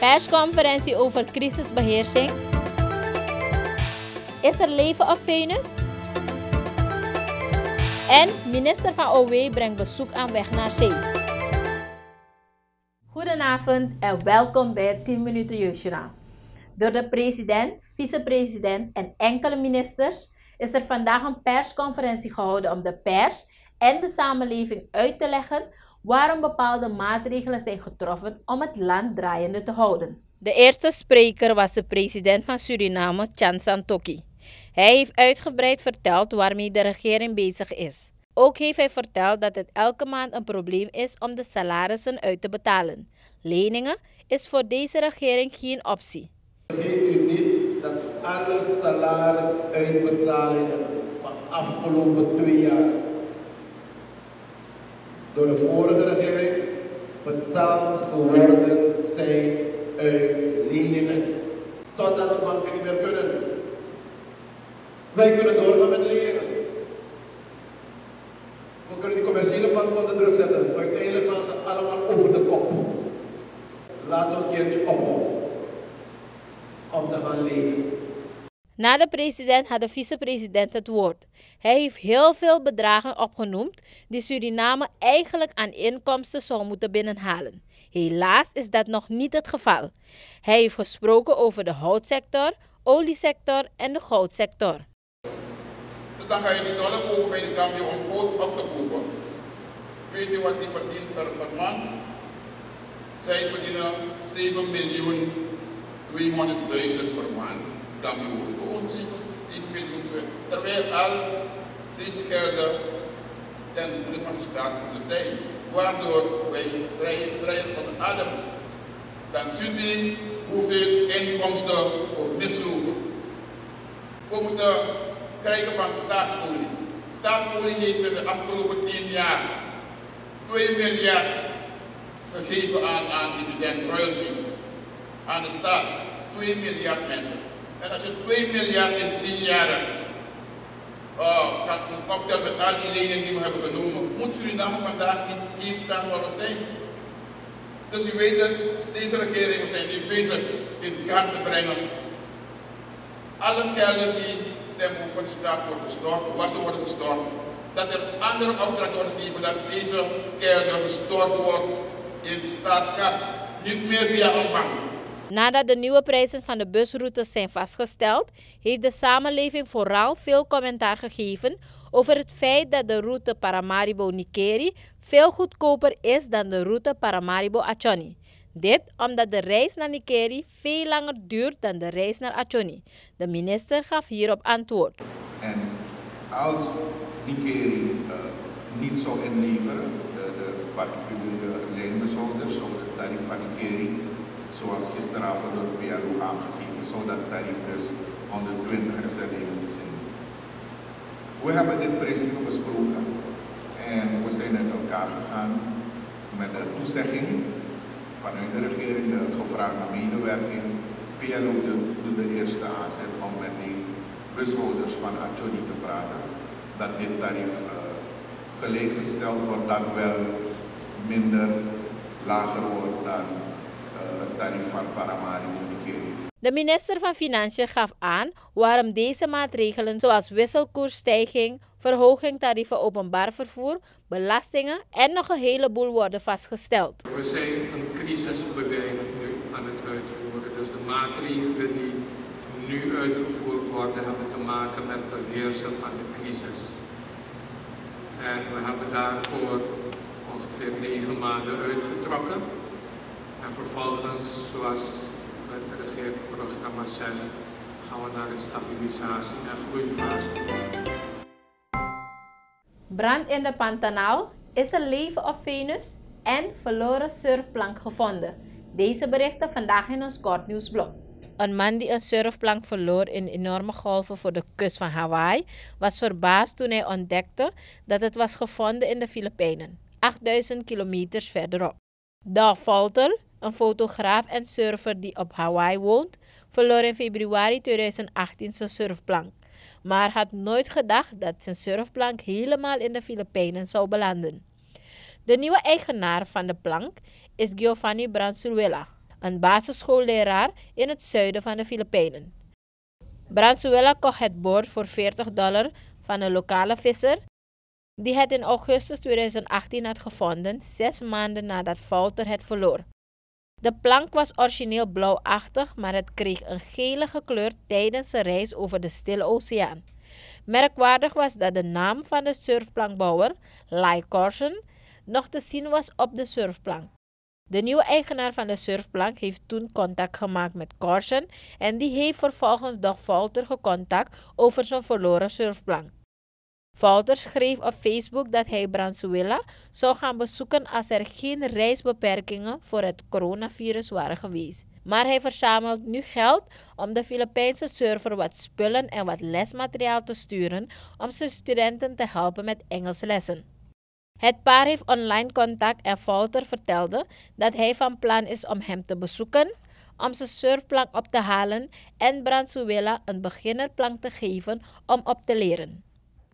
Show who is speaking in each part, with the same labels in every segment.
Speaker 1: Persconferentie over crisisbeheersing. Is er leven op Venus? En minister van OW brengt bezoek aan Weg naar Zee. Goedenavond en welkom bij het 10 minuten Jeugdjournaal. Door de president, vicepresident en enkele ministers is er vandaag een persconferentie gehouden om de pers en de samenleving uit te leggen waarom bepaalde maatregelen zijn getroffen om het land draaiende te houden. De eerste spreker was de president van Suriname, Chan Santokhi. Hij heeft uitgebreid verteld waarmee de regering bezig is. Ook heeft hij verteld dat het elke maand een probleem is om de salarissen uit te betalen. Leningen is voor deze regering geen optie.
Speaker 2: Vergeet u niet dat alle salarisuitbetalingen van de afgelopen 2 jaar door de vorige regering betaald geworden zijn uit leningen. Totdat de banken niet meer kunnen. Wij kunnen doorgaan met leningen. We kunnen die commerciële banken onder druk zetten. Uiteindelijk gaan ze allemaal over de kop. Laten we een keertje ophouden om te gaan lenen.
Speaker 1: Na de president had de vicepresident het woord. Hij heeft heel veel bedragen opgenoemd die Suriname eigenlijk aan inkomsten zou moeten binnenhalen. Helaas is dat nog niet het geval. Hij heeft gesproken over de houtsector, oliesector en de goudsector.
Speaker 3: Dus dan ga je die dollar kopen bij de Gambia om goud op te kopen. Weet je wat die verdient per maand? Zij verdienen 7.200.000 per maand. Gambia gewoon 7 miljoen. Terwijl al deze gelden ten goede van de staat moeten zijn. Waardoor wij vrij van de adem. Dan ziet u hoeveel inkomsten we mislopen. We moeten krijgen van staatsolie. Staatsolie heeft in de afgelopen 10 jaar 2 miljard gegeven aan dividend royalty. Aan de staat. 2 miljard mensen. En als je 2 miljard in 10 jaar kan optellen met al die leningen die we hebben genomen, moet Suriname vandaag hier staan waar we zijn. Dus u weet het, deze regeringen zijn nu bezig in kaart te brengen. Alle gelden die ten behoeve van de staat worden gestort, waar ze worden gestort, dat er andere opdrachten worden gegeven dat deze gelden gestort worden in staatskas, niet meer via een bank.
Speaker 1: Nadat de nieuwe prijzen van de busroutes zijn vastgesteld, heeft de samenleving vooral veel commentaar gegeven over het feit dat de route Paramaribo-Nikeri veel goedkoper is dan de route Paramaribo-Achoni. Dit omdat de reis naar Nikeri veel langer duurt dan de reis naar Achoni. De minister gaf hierop antwoord.
Speaker 4: En als Nikeri niet zou inleveren, de particuliere lijnbeshouders zouden het tarief van Nikeri, zoals gisteravond door de PLO aangegeven, zou dat tarief dus 120 SRD moeten zijn. We hebben dit principe besproken en we zijn met elkaar gegaan met de toezegging vanuit de regering, de gevraagde medewerking. PLO doet de eerste aanzet om met die bushouders van Achoni te praten, dat dit tarief gelijkgesteld wordt, dat wel minder lager wordt dan het tarief van Paramaribo-Nikeri.
Speaker 1: De minister van Financiën gaf aan waarom deze maatregelen zoals wisselkoersstijging, verhoging tarieven openbaar vervoer, belastingen en nog een heleboel worden vastgesteld.
Speaker 5: We zijn een crisisbeleid nu aan het uitvoeren. Dus de maatregelen die nu uitgevoerd worden hebben te maken met het beheersen van de crisis. En we hebben daarvoor ongeveer 9 maanden uitgetrokken. En vervolgens, zoals het regeerprogramma zegt, gaan we naar een stabilisatie- en groeifase.
Speaker 1: Brand in de Pantanal, is er leven op Venus en verloren surfplank gevonden. Deze berichten vandaag in ons kort nieuwsblok. Een man die een surfplank verloor in enorme golven voor de kust van Hawaii was verbaasd toen hij ontdekte dat het was gevonden in de Filipijnen, 8000 kilometers verderop. Doug Falter, een fotograaf en surfer die op Hawaii woont, verloor in februari 2018 zijn surfplank, maar had nooit gedacht dat zijn surfplank helemaal in de Filipijnen zou belanden. De nieuwe eigenaar van de plank is Giovanni Bransuela, een basisschoolleraar in het zuiden van de Filipijnen. Bransuela kocht het bord voor $40 van een lokale visser, die het in augustus 2018 had gevonden, 6 maanden nadat Valter het verloor. De plank was origineel blauwachtig, maar het kreeg een gelige kleur tijdens de reis over de Stille Oceaan. Merkwaardig was dat de naam van de surfplankbouwer, Lai Corson, nog te zien was op de surfplank. De nieuwe eigenaar van de surfplank heeft toen contact gemaakt met Corson en die heeft vervolgens Dag Valter gecontact over zijn verloren surfplank. Valter schreef op Facebook dat hij Bransuela zou gaan bezoeken als er geen reisbeperkingen voor het coronavirus waren geweest. Maar hij verzamelt nu geld om de Filipijnse surfer wat spullen en wat lesmateriaal te sturen om zijn studenten te helpen met Engelslessen. Het paar heeft online contact en Valter vertelde dat hij van plan is om hem te bezoeken, om zijn surfplank op te halen en Bransuela een beginnerplank te geven om op te leren.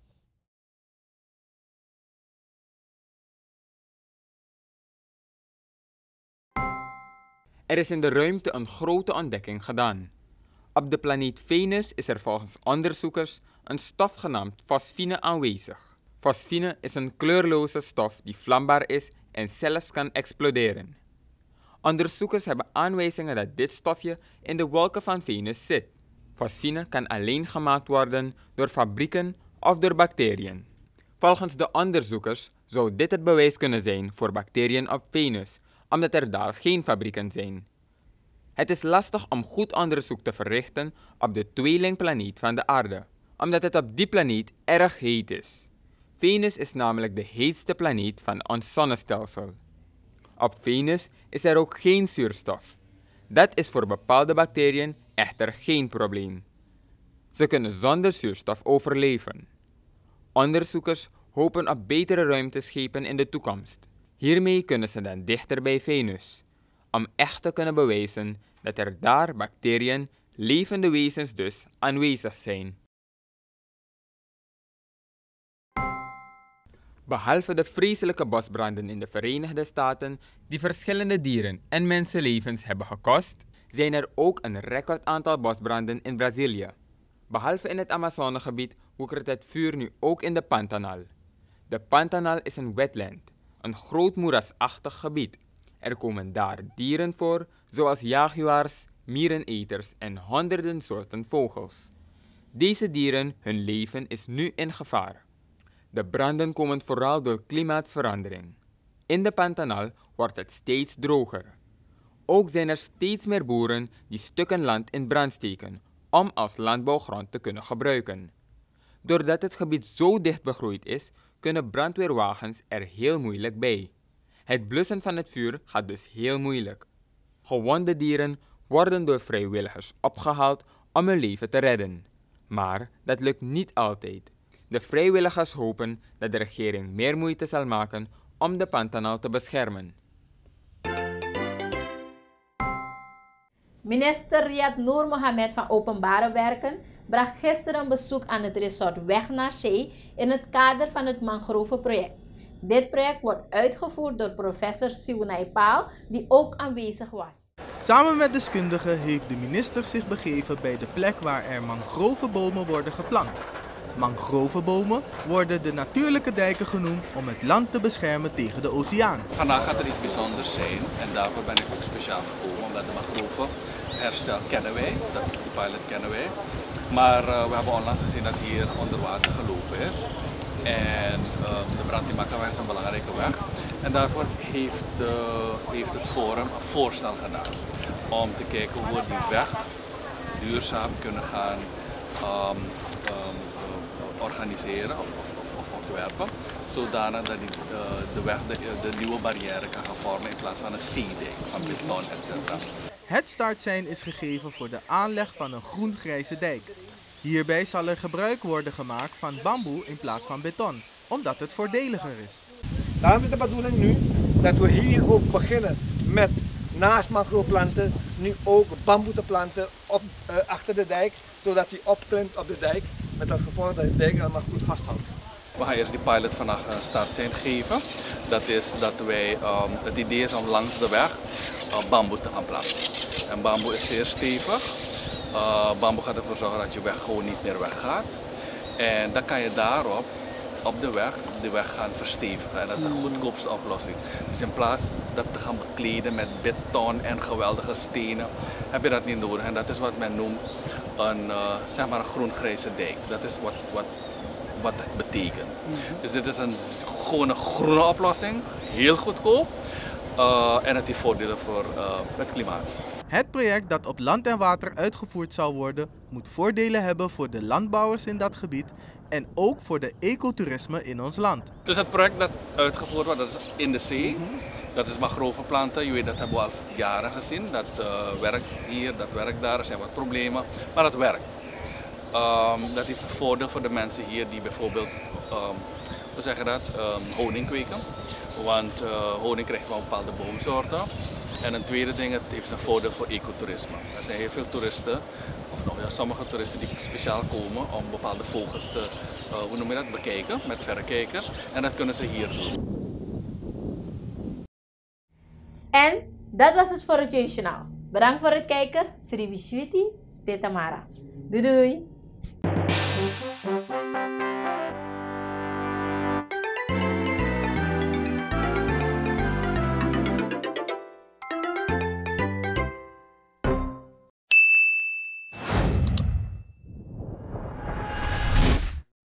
Speaker 6: Er is in de ruimte een grote ontdekking gedaan. Op de planeet Venus is er volgens onderzoekers een stof genaamd fosfine aanwezig. Fosfine is een kleurloze stof die vlambaar is en zelfs kan exploderen. Onderzoekers hebben aanwijzingen dat dit stofje in de wolken van Venus zit. Fosfine kan alleen gemaakt worden door fabrieken of door bacteriën. Volgens de onderzoekers zou dit het bewijs kunnen zijn voor bacteriën op Venus, omdat er daar geen fabrieken zijn. Het is lastig om goed onderzoek te verrichten op de tweelingplaneet van de aarde, omdat het op die planeet erg heet is. Venus is namelijk de heetste planeet van ons zonnestelsel. Op Venus is er ook geen zuurstof. Dat is voor bepaalde bacteriën echter geen probleem. Ze kunnen zonder zuurstof overleven. Onderzoekers hopen op betere ruimteschepen in de toekomst. Hiermee kunnen ze dan dichter bij Venus, om echt te kunnen bewijzen dat er daar bacteriën, levende wezens dus, aanwezig zijn. Behalve de vreselijke bosbranden in de Verenigde Staten, die verschillende dieren en mensenlevens hebben gekost, zijn er ook een recordaantal bosbranden in Brazilië. Behalve in het Amazonegebied woekert het vuur nu ook in de Pantanal. De Pantanal is een wetland, een groot moerasachtig gebied. Er komen daar dieren voor, zoals jaguars, miereneters en honderden soorten vogels. Deze dieren, hun leven is nu in gevaar. De branden komen vooral door klimaatverandering. In de Pantanal wordt het steeds droger. Ook zijn er steeds meer boeren die stukken land in brand steken om als landbouwgrond te kunnen gebruiken. Doordat het gebied zo dicht begroeid is, kunnen brandweerwagens er heel moeilijk bij. Het blussen van het vuur gaat dus heel moeilijk. Gewonde dieren worden door vrijwilligers opgehaald om hun leven te redden. Maar dat lukt niet altijd. De vrijwilligers hopen dat de regering meer moeite zal maken om de Pantanal te beschermen.
Speaker 1: Minister Riyad Noor Mohamed van Openbare Werken bracht gisteren een bezoek aan het resort Weg naar Zee in het kader van het mangrovenproject. Dit project wordt uitgevoerd door professor Siunay Paal, die ook aanwezig was.
Speaker 7: Samen met deskundigen heeft de minister zich begeven bij de plek waar er mangrovenbomen worden geplant. Mangrovenbomen worden de natuurlijke dijken genoemd om het land te beschermen tegen de oceaan.
Speaker 8: Vandaag gaat er iets bijzonders zijn en daarvoor ben ik ook speciaal gekomen, omdat de mangrovenherstel kennen wij, de pilot kennen wij. Maar we hebben onlangs gezien dat hier onder water gelopen is. En de Brantimacaweg is een belangrijke weg. En daarvoor heeft het Forum een voorstel gedaan om te kijken hoe we die weg duurzaam kunnen gaan organiseren of ontwerpen, zodanig dat de weg de nieuwe barrière kan gaan vormen in plaats van een zeedijk van beton, etc.
Speaker 7: Het startsein is gegeven voor de aanleg van een groen-grijze dijk. Hierbij zal er gebruik worden gemaakt van bamboe in plaats van beton, omdat het voordeliger is.
Speaker 9: Daarom is de bedoeling nu dat we hier ook beginnen met naast mangrovenplanten nu ook bamboe te planten achter de dijk, zodat die opklimt op de dijk, met als gevolg dat de dijk allemaal goed vasthoudt.
Speaker 8: We gaan eerst die pilot vandaag een startsein geven. Dat is dat wij, het idee is om langs de weg bamboe te gaan planten. En bamboe is zeer stevig. Bamboe gaat ervoor zorgen dat je weg gewoon niet meer weggaat. En dan kan je daarop op de weg gaan verstevigen. En dat is de goedkoopste oplossing. Dus in plaats dat te gaan bekleden met beton en geweldige stenen, heb je dat niet nodig. En dat is wat men noemt zeg maar een groen-grijze dijk. Dat is wat het betekent. Dus dit is gewoon een groene oplossing, heel goedkoop. En het heeft voordelen voor het klimaat.
Speaker 7: Het project dat op land en water uitgevoerd zal worden, moet voordelen hebben voor de landbouwers in dat gebied en ook voor de ecotourisme in ons land.
Speaker 8: Dus het project dat uitgevoerd wordt, dat is in de zee. Dat is mangrovenplanten. Je weet, dat hebben we al jaren gezien. Dat werkt hier, dat werkt daar. Er zijn wat problemen, maar dat werkt. Dat heeft een voordeel voor de mensen hier die bijvoorbeeld, hoe zeg je dat, honing kweken. Want honing krijgt van bepaalde boomsoorten. En een tweede ding, het heeft een voordeel voor ecotourisme. Er zijn heel veel toeristen, of nog ja, sommige toeristen die speciaal komen om bepaalde vogels te hoe noem je dat, bekijken met verrekijkers. En dat kunnen ze hier doen.
Speaker 1: En dat was het voor het Jeugdjournaal. Bedankt voor het kijken. Sri Vishwiti, Tetamara. Doei doei!